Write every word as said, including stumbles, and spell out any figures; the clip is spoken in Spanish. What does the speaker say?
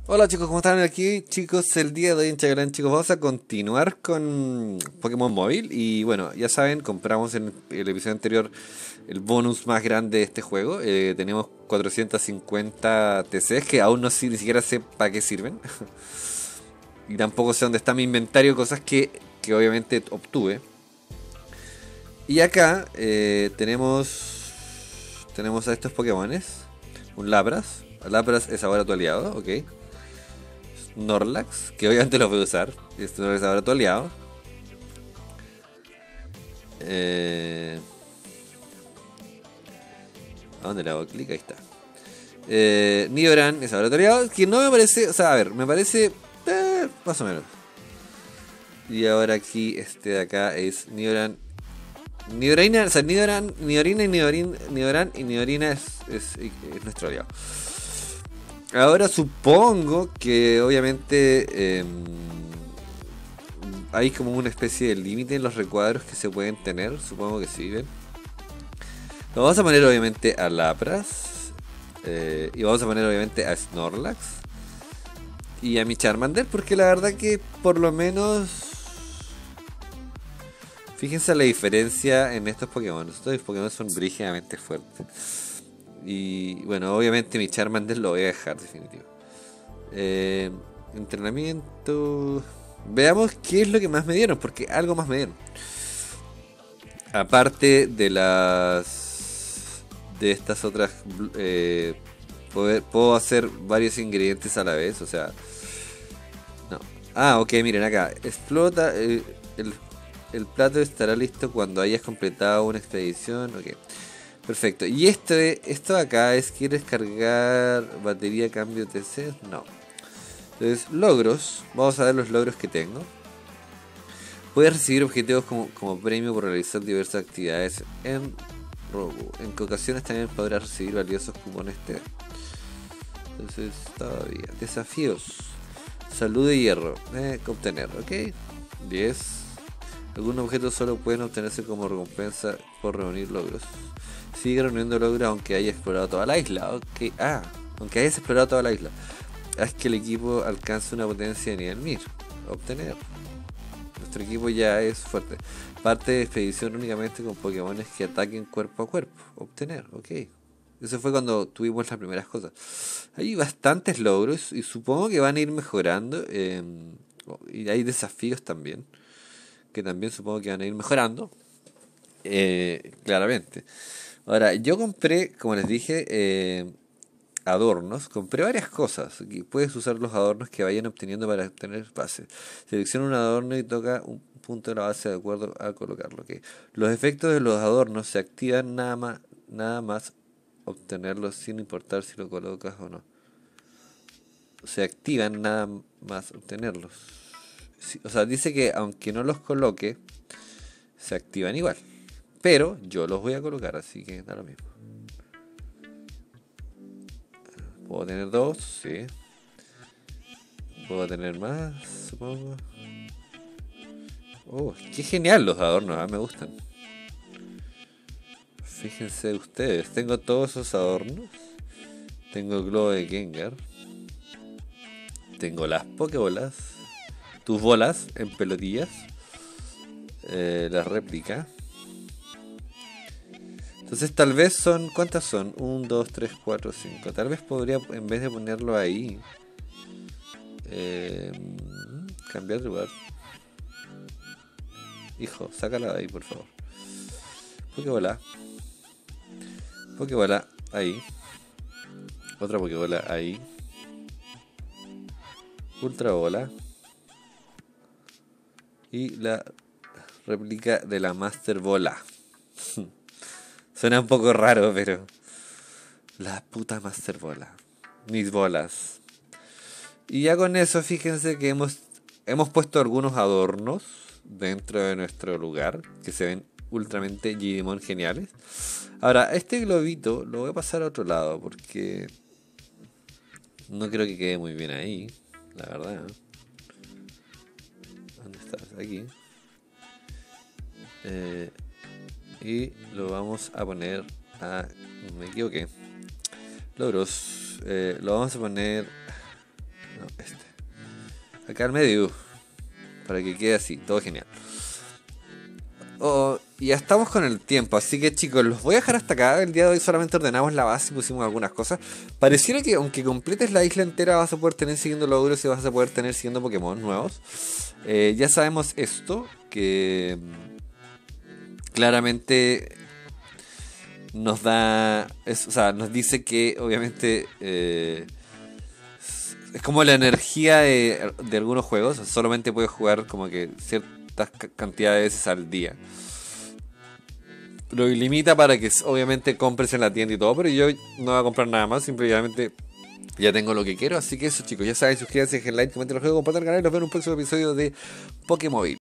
Hola chicos, ¿cómo están aquí? Chicos, el día de hoy en Chagalán, chicos, vamos a continuar con Pokémon Móvil. Y bueno, ya saben, compramos en el episodio anterior el bonus más grande de este juego. Eh, tenemos cuatrocientos cincuenta T Cs que aún no sé, ni siquiera sé para qué sirven. Y tampoco sé dónde está mi inventario, cosas que, que obviamente obtuve. Y acá eh, tenemos tenemos a estos Pokémones. Un Lapras. Lapras es ahora tu aliado, ok. Snorlax, que obviamente lo voy a usar. Esto es ahora tu aliado. Eh, ¿A dónde le hago clic? Ahí está. Eh, Nidoran es ahora tu aliado. Que no me parece. O sea, a ver, me parece. Eh, más o menos. Y ahora aquí, este de acá es Nidoran. Nidorina, o sea, Nidoran, Nidorina y Nidorin, Nidoran y Nidorina es, es, es nuestro aliado. Ahora supongo que obviamente eh, hay como una especie de límite en los recuadros que se pueden tener. Supongo que sí, ¿ven? Lo vamos a poner obviamente a Lapras. Eh, y vamos a poner obviamente a Snorlax. Y a mi Charmander, porque la verdad que por lo menos... Fíjense la diferencia en estos Pokémon. Estos Pokémon son brígidamente fuertes. Y bueno, obviamente mi Charmander lo voy a dejar definitivo. Eh, entrenamiento. Veamos qué es lo que más me dieron, porque algo más me dieron. Aparte de las... De estas otras... Eh, poder, puedo hacer varios ingredientes a la vez, o sea... No. Ah, ok, miren acá. Explota... Eh, el, el plato estará listo cuando hayas completado una expedición. Ok. Perfecto. Y esto, esto de acá es: ¿quieres cargar batería cambio T C? No. Entonces, logros. Vamos a ver los logros que tengo. Puedes recibir objetivos como, como premio por realizar diversas actividades en Robo. En ocasiones también podrás recibir valiosos cupones T V. Entonces, todavía. Desafíos. Salud de hierro. Eh, obtener, ok. diez. Algunos objetos solo pueden obtenerse como recompensa por reunir logros. Sigue reuniendo logros aunque haya explorado toda la isla. Ok. Ah, aunque hayas explorado toda la isla. Haz que el equipo alcance una potencia de nivel mil. Obtener. Nuestro equipo ya es fuerte. Parte de expedición únicamente con Pokémones que ataquen cuerpo a cuerpo. Obtener, ok. Eso fue cuando tuvimos las primeras cosas. Hay bastantes logros y supongo que van a ir mejorando. Eh, y hay desafíos también, que también supongo que van a ir mejorando. Eh, claramente. Ahora, yo compré, como les dije, eh, adornos. Compré varias cosas. Puedes usar los adornos que vayan obteniendo para obtener bases. Selecciona un adorno y toca un punto de la base de acuerdo a colocarlo. Okay. Los efectos de los adornos se activan nada más, nada más obtenerlos sin importar si lo colocas o no. Se activan nada más obtenerlos. O sea, dice que aunque no los coloque, se activan igual. Pero yo los voy a colocar, así que da lo mismo. Puedo tener dos, sí. Puedo tener más, supongo. Oh, qué genial los adornos, ¿eh? Me gustan. Fíjense ustedes, tengo todos esos adornos. Tengo el globo de Gengar. Tengo las Pokébolas. Tus bolas en pelotillas. Eh, la réplica. Entonces tal vez son... ¿Cuántas son? uno, dos, tres, cuatro, cinco. Tal vez podría, en vez de ponerlo ahí, eh, cambiar de lugar. Hijo, sácala de ahí, por favor. Pokébola. Pokébola, ahí. Otra Pokébola, ahí. Ultra Bola. Y la réplica de la Master Bola. Suena un poco raro, pero... La puta Master Bola. Mis bolas. Y ya con eso, fíjense que hemos, hemos puesto algunos adornos dentro de nuestro lugar, que se ven ultramente Digimon geniales. Ahora, este globito lo voy a pasar a otro lado, porque no creo que quede muy bien ahí, la verdad. ¿Dónde estás? Aquí. Eh, y lo vamos a poner a... Me equivoqué. Logros. Eh, lo vamos a poner... No, acá al medio, para que quede así, todo genial. Oh, ya estamos con el tiempo, así que chicos, los voy a dejar hasta acá. El día de hoy solamente ordenamos la base y pusimos algunas cosas. Pareciera que aunque completes la isla entera vas a poder tener siguiendo logros y vas a poder tener siguiendo Pokémon nuevos. Eh, ya sabemos esto, que claramente nos da, es, o sea, nos dice que obviamente eh, es como la energía de, de algunos juegos, solamente puedes jugar como que ciertas cantidades de veces al día. Lo limita para que obviamente compres en la tienda y todo, pero yo no voy a comprar nada más, simplemente ya tengo lo que quiero. Así que eso chicos, ya saben, suscríbanse, dejen like, comenten los juegos, compartan el canal y nos vemos en un próximo episodio de Pokémon.